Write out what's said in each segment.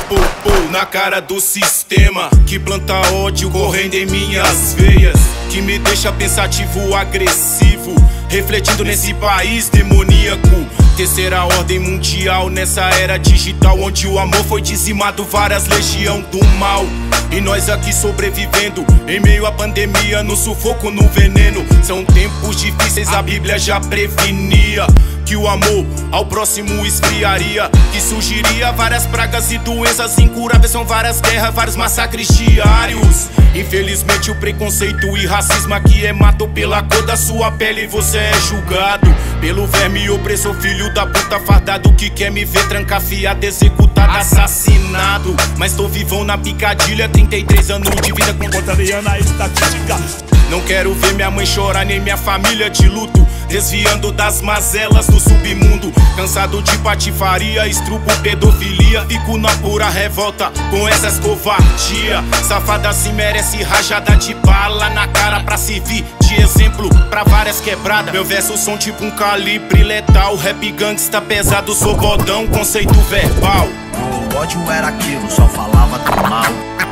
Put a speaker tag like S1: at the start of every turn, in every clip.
S1: Na cara do sistema que planta ódio correndo em minhas veias, que me deixa pensativo, agressivo, refletindo nesse país demoníaco. Terceira ordem mundial nessa era digital, onde o amor foi dizimado, várias legião do mal. E nós aqui sobrevivendo em meio à pandemia, no sufoco, no veneno. São tempos difíceis, a Bíblia já prevenia que o amor ao próximo esfriaria, que surgiria várias pragas e doenças incuráveis. São várias guerras, vários massacres diários. Infelizmente o preconceito e racismo aqui é mato pela cor da sua pele. Você é julgado pelo verme opressor, filho da puta fardado, que quer me ver trancafiado, executado, assassinado. Mas tô vivão na picadilha, 33 anos de vida contrariando a estatística. Não quero ver minha mãe chorar, nem minha família de luto, desviando das mazelas do submundo. Cansado de patifaria, estrupo pedofilia, fico na pura revolta com essas covardia. Safada se merece rajada de bala na cara pra servir de exemplo pra várias quebradas. Meu verso som tipo um calibre letal, rap gangsta pesado, sou bodão, conceito verbal.
S2: O ódio era aquilo, só falava do mal.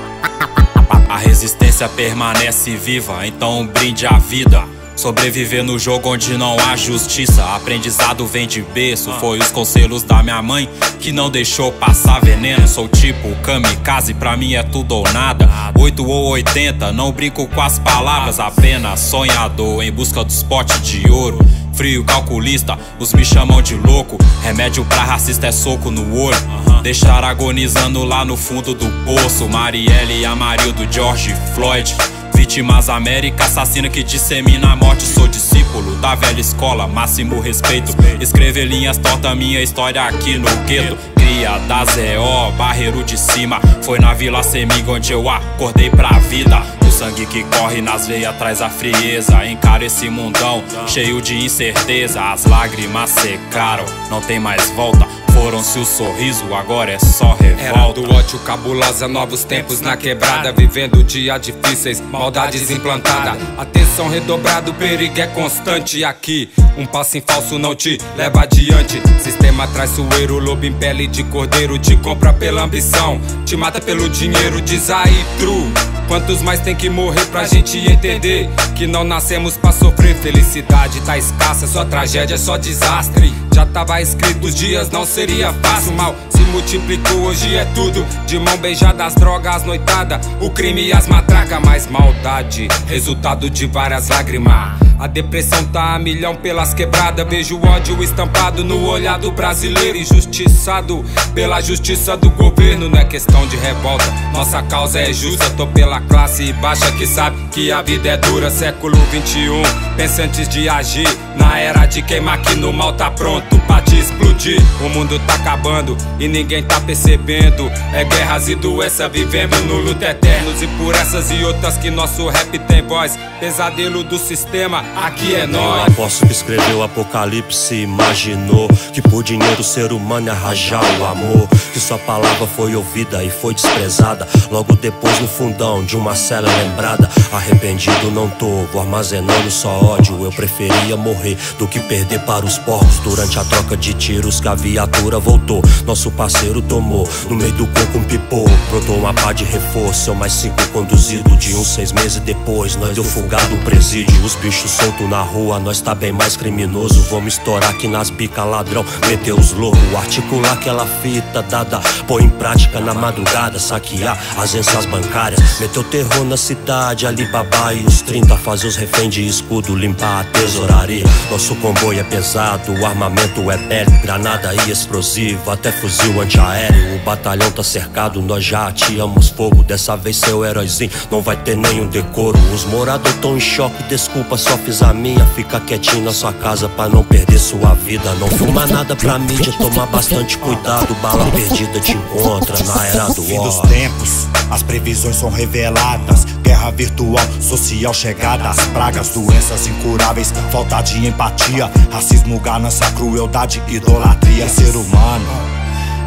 S3: A resistência permanece viva, então brinde a vida. Sobreviver no jogo onde não há justiça. Aprendizado vem de berço, foi os conselhos da minha mãe que não deixou passar veneno. Sou tipo kamikaze, pra mim é tudo ou nada, 8 ou 80, não brinco com as palavras. Apenas sonhador em busca dos potes de ouro. Frio calculista, os me chamam de louco. Remédio pra racista é soco no olho. Deixar agonizando lá no fundo do poço. Marielle e Amarildo, George Floyd, vítimas América, assassina que dissemina a morte. Sou discípulo da velha escola, máximo respeito. Escrever linhas torta minha história aqui no gueto. Cria da ZO, Barreiro de Cima. Foi na Vila Semiga onde eu acordei pra vida. O sangue que corre nas veias traz a frieza. Encaro esse mundão cheio de incerteza. As lágrimas secaram, não tem mais volta. Foram-se o sorriso, agora é só revolta.
S4: Era do ódio cabulosa, novos tempos na quebrada. Vivendo dias difíceis, maldades implantada. Atenção redobrada, o perigo é constante aqui. Um passo em falso não te leva adiante. Sistema traiçoeiro, lobo em pele de cordeiro. Te compra pela ambição, te mata pelo dinheiro. Diz aí, true, quantos mais tem que morrer pra gente entender que não nascemos pra sofrer. Felicidade tá escassa, só tragédia, só desastre. Já tava escrito, os dias não seria fácil. Mal se multiplicou, hoje é tudo de mão beijada, as drogas, as noitada, o crime e as matracas. Mais maldade, resultado de várias lágrimas. A depressão tá a milhão pelas quebradas. Vejo o ódio estampado no olhar do brasileiro, injustiçado pela justiça do governo. Não é questão de revolta, nossa causa é justa. Tô pela classe baixa que sabe que a vida é dura. Século 21, pensa antes de agir. Na era de queimar que no mal tá pronto pra te explodir. O mundo tá acabando e ninguém tá percebendo. É guerras e doença, vivemos no luto eternos. E por essas e outras que nosso rap tem voz. Pesadelo do sistema, aqui é nós.
S5: O apóstolo que escreveu o Apocalipse imaginou que por dinheiro o ser humano ia arranjar o amor. Que sua palavra foi ouvida e foi desprezada. Logo depois no fundão de uma cela lembrada. Arrependido não tô, vou armazenando só ódio. Eu preferia morrer do que perder para os porcos. Durante a troca de tiros que a viatura voltou, nosso parceiro tomou no meio do coco um pipô. Brotou uma pá de reforço, eu mais 5 conduzido. De uns 6 meses depois, nós deu fugado o presídio. Os bichos soltos na rua, nós tá bem mais criminoso. Vamos estourar aqui nas bicas, ladrão, meter os loucos. Articular aquela fita dada, pôr em prática na madrugada. Saquear as agências bancárias, meter o terror na cidade. Alibaba e os 30, fazer os reféns de escudo, limpar a tesouraria. Nosso comboio é pesado, o armamento é bélico. Granada e explosivo, até fuzil antiaéreo. O batalhão tá cercado, nós já ateamos fogo. Dessa vez seu heróizinho não vai ter nenhum decoro. Os moradores tão em choque, desculpa, só fiz a minha. Fica quietinho na sua casa pra não perder sua vida. Não fuma nada pra mídia, tomar bastante cuidado. Bala perdida te encontra na era do
S6: fim dos tempos, as previsões são reveladas. Guerra virtual, social chegada. As pragas, doenças incuráveis, falta de empatia. Racismo, ganância, crueldade, idolatria. Ser humano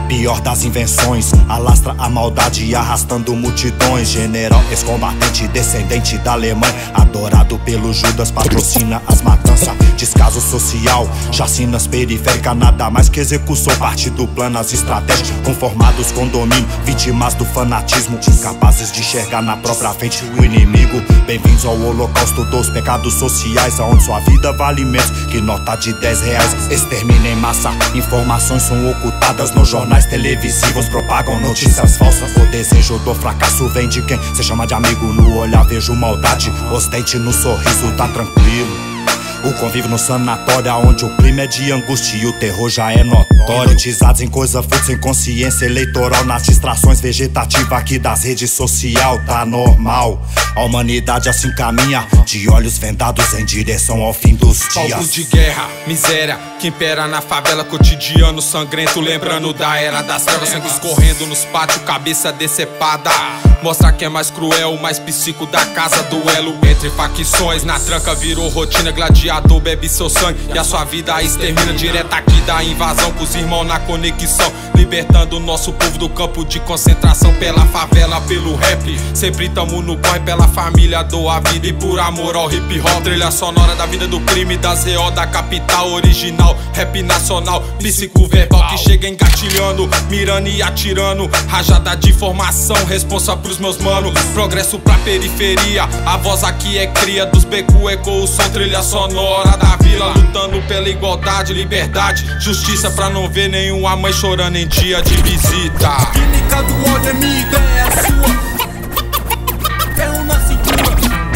S6: pior das invenções, alastra a maldade arrastando multidões. General ex-combatente, descendente da Alemanha, adorado pelo Judas, patrocina as matanças. Descaso social, chacinas periféricas, nada mais que execução, parte do plano, as estratégias conformados com domínio, vítimas do fanatismo, incapazes de enxergar na própria frente o inimigo. Bem-vindos ao holocausto dos pecados sociais, aonde sua vida vale menos que nota de 10 reais. Extermina em massa, informações são ocultadas nos jornais televisivos, propagam notícias falsas. O desejo do fracasso vem de quem se chama de amigo. No olhar vejo maldade, ostente no sorriso, tá tranquilo. O convívio no sanatório, onde o clima é de angústia e o terror já é notório. Hipnotizados em coisa fútil, sem consciência eleitoral, nas distrações vegetativas aqui das redes sociais, tá normal. A humanidade assim caminha, de olhos vendados em direção ao fim dos dias.
S4: Palco de guerra, miséria, que impera na favela, cotidiano sangrento, lembrando da era das trevas. Sangue escorrendo nos pátios, cabeça decepada. Mostra que é mais cruel, mais psico da casa. Duelo entre facções, na tranca virou rotina. Gladiador bebe seu sangue e a sua vida extermina. Direto aqui da invasão, com os irmãos na conexão, libertando o nosso povo do campo de concentração. Pela favela, pelo rap, sempre tamo no corre. Pela família, dou a vida e por amor ao hip hop. Trilha sonora da vida do crime, das EO da capital. Original, rap nacional, psico verbal que chega engatilhando, mirando e atirando. Rajada de informação, responsa pros meus manos. Progresso pra periferia, a voz aqui é cria dos becos, ecoa o som, trilha sonora da vila. Lutando pela igualdade, liberdade, justiça, pra não ver nenhuma mãe chorando em dia de visita.
S7: Química do ódio é minha ideia, é a sua. Ferro na cintura.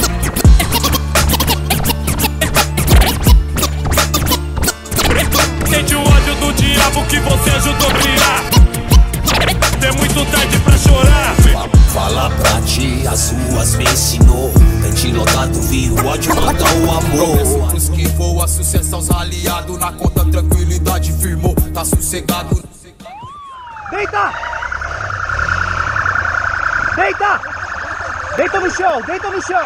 S8: Sente o ódio do diabo que você ajudou a criar. Tem muito tarde pra chorar.
S9: Fala pra ti, as ruas me ensinou. Mente lotado, vi o ódio mata o amor.
S7: Pros que voa, sucesso aos aliados. Na conta, tranquilidade firmou, tá sossegado.
S10: Deita! Deita! Deita no chão, deita no chão!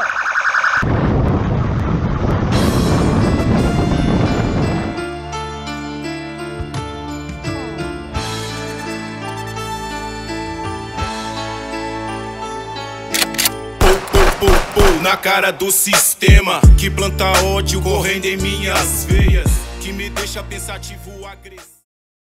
S1: Na cara do sistema que planta ódio correndo em minhas veias, que me deixa pensativo, agressivo.